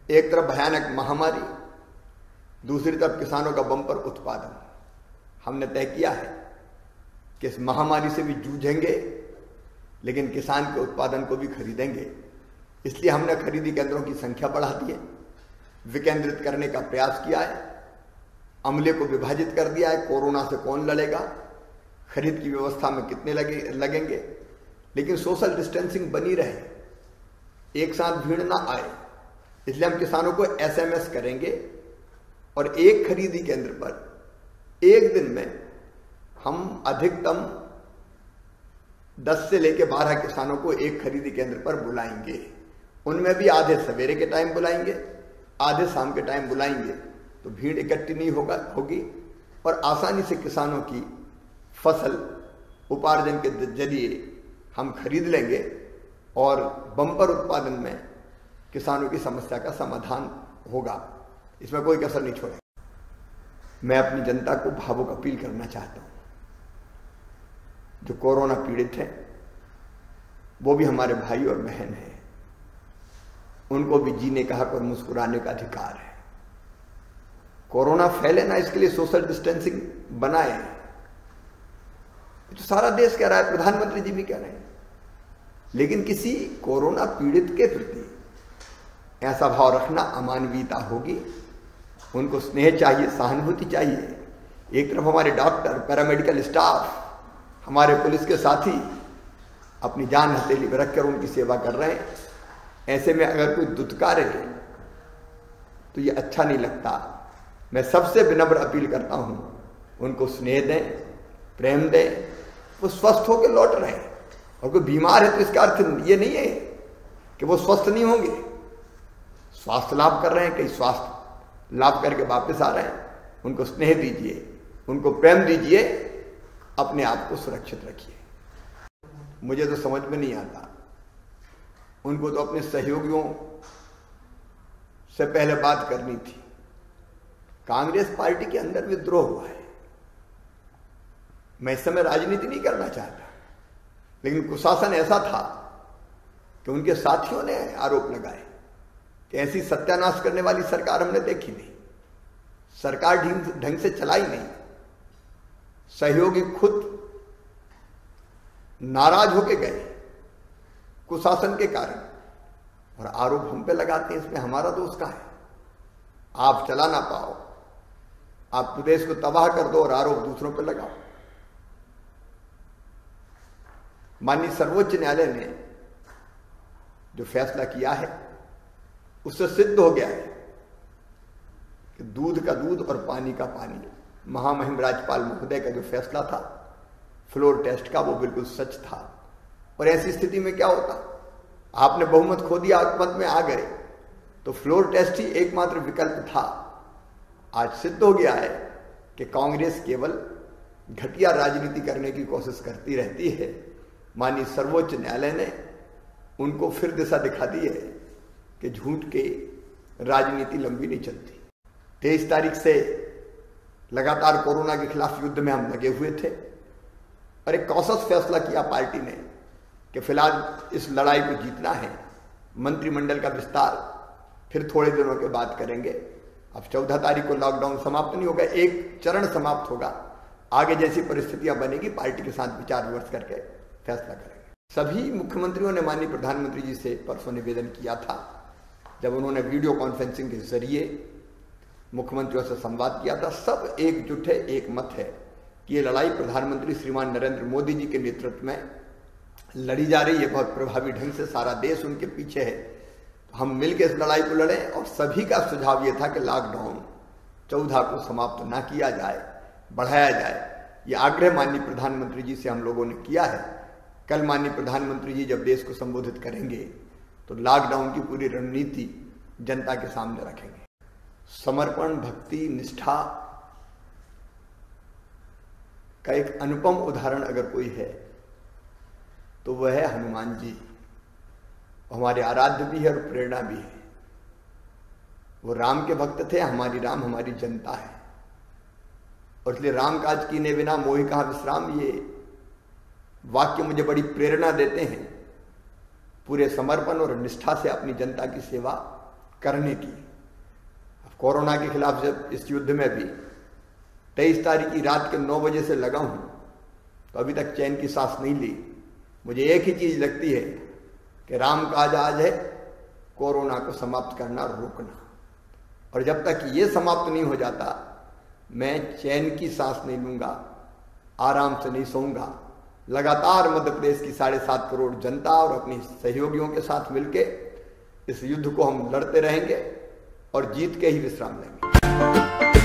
एक तरफ भयानक महामारी, दूसरी तरफ किसानों का बम्पर उत्पादन। हमने तय किया है कि इस महामारी से भी जूझेंगे, लेकिन किसान के उत्पादन को भी खरीदेंगे। इसलिए हमने खरीदी केंद्रों की संख्या बढ़ा दी है, विकेंद्रित करने का प्रयास किया है, अमले को विभाजित कर दिया है। कोरोना से कौन लड़ेगा, खरीद की व्यवस्था में कितने लगेंगे, लेकिन सोशल डिस्टेंसिंग बनी रहे, एक साथ भीड़ ना आए। इसलिए हम किसानों को SMS करेंगे और एक खरीदी केंद्र पर एक दिन में हम अधिकतम 10 से लेकर 12 किसानों को एक खरीदी केंद्र पर बुलाएंगे। उनमें भी आधे सवेरे के टाइम बुलाएंगे, आधे शाम के टाइम बुलाएंगे, तो भीड़ इकट्ठी नहीं होगी और आसानी से किसानों की फसल उपार्जन के जरिए हम खरीद लेंगे और बम्पर उत्पादन में किसानों की समस्या का समाधान होगा। इसमें कोई कसर नहीं छोड़ेगा। मैं अपनी जनता को भावुक अपील करना चाहता हूं। जो कोरोना पीड़ित हैं वो भी हमारे भाई और बहन हैं, उनको भी जीने का हक और मुस्कुराने का अधिकार है। कोरोना फैले ना, इसके लिए सोशल डिस्टेंसिंग बनाए। तो सारा देश कह रहा है, प्रधानमंत्री जी भी कह रहे हैं, लेकिन किसी कोरोना पीड़ित के प्रति ऐसा भाव रखना अमानवीयता होगी। उनको स्नेह चाहिए, सहानुभूति चाहिए। एक तरफ हमारे डॉक्टर, पैरामेडिकल स्टाफ, हमारे पुलिस के साथी अपनी जान हथेली पर रखकर उनकी सेवा कर रहे हैं। ऐसे में अगर कोई दुत्कारे तो ये अच्छा नहीं लगता। मैं सबसे विनम्र अपील करता हूं, उनको स्नेह दें, प्रेम दें। वो स्वस्थ होकर लौट रहे हैं, और कोई बीमार है तो इसका अर्थ ये नहीं है कि वो स्वस्थ नहीं होंगे। स्वास्थ्य लाभ कर रहे हैं, कई स्वास्थ्य लाभ करके वापस आ रहे हैं। उनको स्नेह दीजिए, उनको प्रेम दीजिए, अपने आप को सुरक्षित रखिए। मुझे तो समझ में नहीं आता, उनको तो अपने सहयोगियों से पहले बात करनी थी। कांग्रेस पार्टी के अंदर विद्रोह हुआ है। मैं इस समय राजनीति नहीं करना चाहता, लेकिन कुशासन ऐसा था कि उनके साथियों ने आरोप लगाए कि ऐसी सत्यानाश करने वाली सरकार हमने देखी नहीं, सरकार ढंग से चलाई नहीं। सहयोगी खुद नाराज होके गए कुशासन के कारण, और आरोप हम पे लगाते हैं। इसमें हमारा दोष क्या है? आप चला ना पाओ, आप प्रदेश को तबाह कर दो और आरोप दूसरों पे लगाओ। माननीय सर्वोच्च न्यायालय ने जो फैसला किया है उससे सिद्ध हो गया है कि दूध का दूध और पानी का पानी। महामहिम राज्यपाल महोदय का जो फैसला था फ्लोर टेस्ट का, वो बिल्कुल सच था। और ऐसी स्थिति में क्या होता, आपने बहुमत खो दिया, अल्पमत में आ गए, तो फ्लोर टेस्ट ही एकमात्र विकल्प था। आज सिद्ध हो गया है कि कांग्रेस केवल घटिया राजनीति करने की कोशिश करती रहती है। माननीय सर्वोच्च न्यायालय ने उनको फिर दिशा दिखा दी है कि झूठ के राजनीति लंबी नहीं चलती। 23 तारीख से लगातार कोरोना के खिलाफ युद्ध में हम लगे हुए थे, और एक कौशल फैसला किया पार्टी ने कि फिलहाल इस लड़ाई को जीतना है। मंत्रिमंडल का विस्तार फिर थोड़े दिनों के बाद करेंगे। अब 14 तारीख को लॉकडाउन समाप्त नहीं होगा, एक चरण समाप्त होगा। आगे जैसी परिस्थितियां बनेगी, पार्टी के साथ विचार विमर्श करके फैसला करेंगे। सभी मुख्यमंत्रियों ने माननीय प्रधानमंत्री जी से परसों निवेदन किया था, जब उन्होंने वीडियो कॉन्फ्रेंसिंग के जरिए मुख्यमंत्रियों से संवाद किया था। सब एकजुट है, एक मत है कि ये लड़ाई प्रधानमंत्री श्रीमान नरेंद्र मोदी जी के नेतृत्व में लड़ी जा रही है। बहुत प्रभावी ढंग से सारा देश उनके पीछे है। हम मिलकर इस लड़ाई को लड़ें। और सभी का सुझाव यह था कि लॉकडाउन 14 को समाप्त ना किया जाए, बढ़ाया जाए। ये आग्रह माननीय प्रधानमंत्री जी से हम लोगों ने किया है। कल माननीय प्रधानमंत्री जी जब देश को संबोधित करेंगे तो लॉकडाउन की पूरी रणनीति जनता के सामने रखेंगे। समर्पण, भक्ति, निष्ठा का एक अनुपम उदाहरण अगर कोई है तो वह है हनुमान जी। हमारे आराध्य भी है और प्रेरणा भी है। वो राम के भक्त थे। हमारी राम हमारी जनता है, और इसलिए राम काज कीने बिना मोहि कहा विश्राम, ये वाक्य मुझे बड़ी प्रेरणा देते हैं। पूरे समर्पण और निष्ठा से अपनी जनता की सेवा करने की। कोरोना के खिलाफ जब इस युद्ध में भी 23 तारीख की रात के 9 बजे से लगा हूं तो अभी तक चैन की सांस नहीं ली। मुझे एक ही चीज लगती है कि राम काज आज है कोरोना को समाप्त करना, रोकना। और जब तक ये समाप्त नहीं हो जाता मैं चैन की सांस नहीं लूंगा, आराम से नहीं सोऊंगा। लगातार मध्य प्रदेश की 7.5 करोड़ जनता और अपनी सहयोगियों के साथ मिलकर इस युद्ध को हम लड़ते रहेंगे और जीत के ही विश्राम लेंगे।